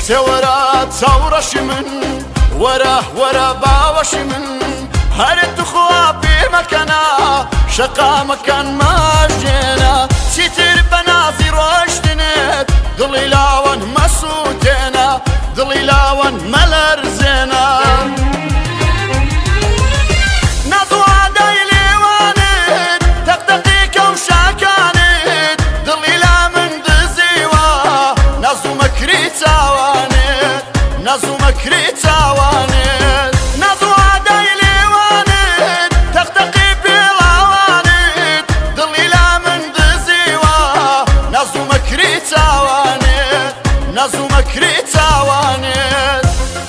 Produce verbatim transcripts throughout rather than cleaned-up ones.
سورا تصورش من ورا ورا باوش من هرت خوابي مكانا شقا مكان ما جينا ستر بناظي روشتنت ضلي لاون مسوتنا ضلي لاون ملر زينا نضوى دايلي وانت تقدقي كوشا كانت ضلي لا من دزيوا نازو مكري تاوانت نازو مكري تاوانت نضوى دايلي وانت تقدقي بلاوانت ضلي لا من دزيوا نازو مكري تاوانت نازو مكري تاوانت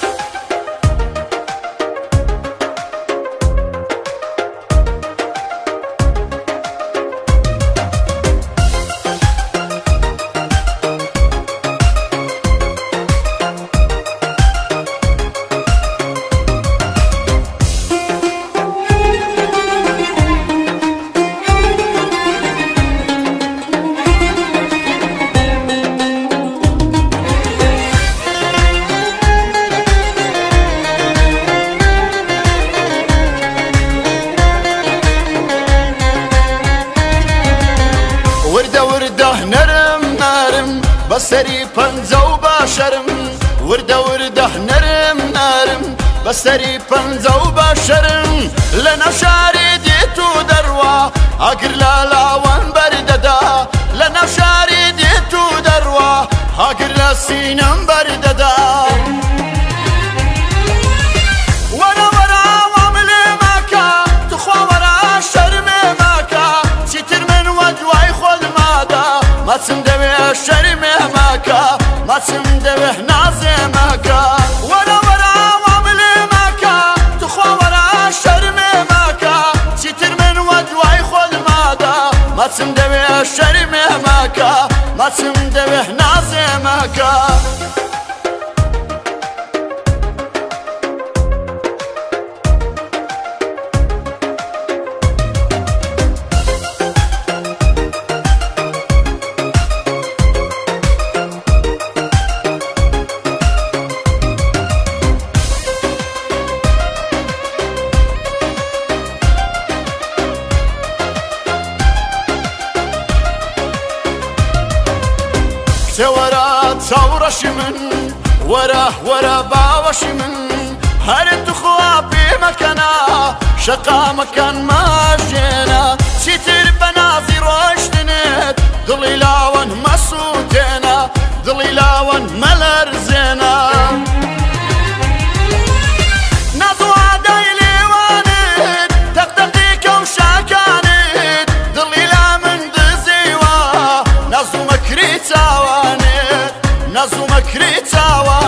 بسري پنزو باشرم ورده ورده نرم نرم بسري پنزو باشرم لنا شاري ديتو دروا اقر لالاوان برددا لنا شاري ديتو دروا اقر لسينم برددا ورا ورا واملي ماكا تخوا ورا شرمي ماكا ستر من ودواي خود مادا ما تندوي الشرمي ماكا ما تندوي نازي ماكا ورا ورا واملي ماكا تخوا ورا شرمي ماكا ستر من ودواي خود مادا ما تندوي الشرمي ماكا ما تندوي نازي ماكا ورا تصورش من ورا ورا باوش من هرت خوابي مكانا شقا مكان ما جينا ستر بناظي روشتنت ضلي لاون مسوتنا ضلي لاون ملر زينا نضوى دايلي وانت تقدقي كوشا كانت ضلي لا من دزيوا نازو مكري تاوانت نازو مكري تاوانت